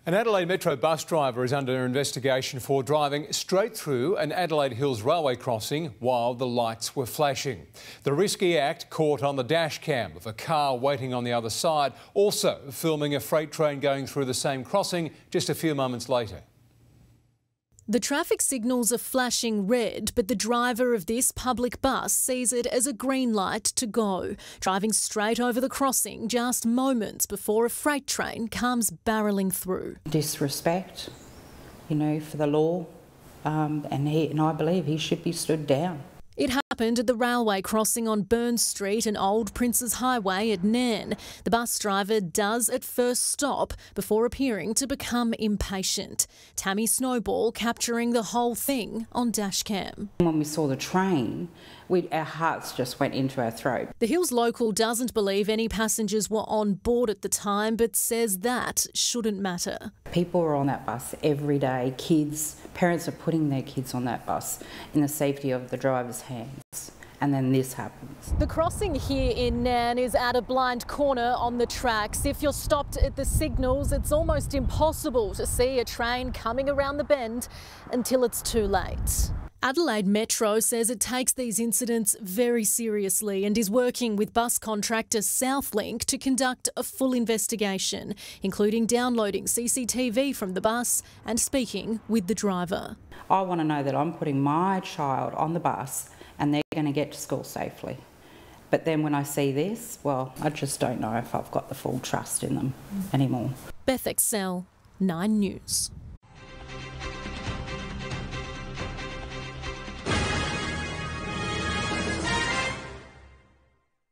An Adelaide Metro bus driver is under investigation for driving straight through an Adelaide Hills railway crossing while the lights were flashing. The risky act caught on the dash cam of a car waiting on the other side, also filming a freight train going through the same crossing just a few moments later. The traffic signals are flashing red, but the driver of this public bus sees it as a green light to go, driving straight over the crossing just moments before a freight train comes barrelling through. Disrespect, for the law, and I believe he should be stood down. It happened at the railway crossing on Burns Street and Old Princes Highway at Nairn. The bus driver does at first stop before appearing to become impatient. Tammy Snowball capturing the whole thing on dashcam. When we saw the train, our hearts just went into our throat. The Hills local doesn't believe any passengers were on board at the time, but says that shouldn't matter. People are on that bus every day. Parents are putting their kids on that bus in the safety of the driver's hands. And then this happens. The crossing here in Nairn is at a blind corner on the tracks. If you're stopped at the signals, it's almost impossible to see a train coming around the bend until it's too late. Adelaide Metro says it takes these incidents very seriously and is working with bus contractor Southlink to conduct a full investigation, including downloading CCTV from the bus and speaking with the driver. I want to know that I'm putting my child on the bus and they're going to get to school safely. But then when I see this, well, I just don't know if I've got the full trust in them anymore. Beth Excel, 9 News.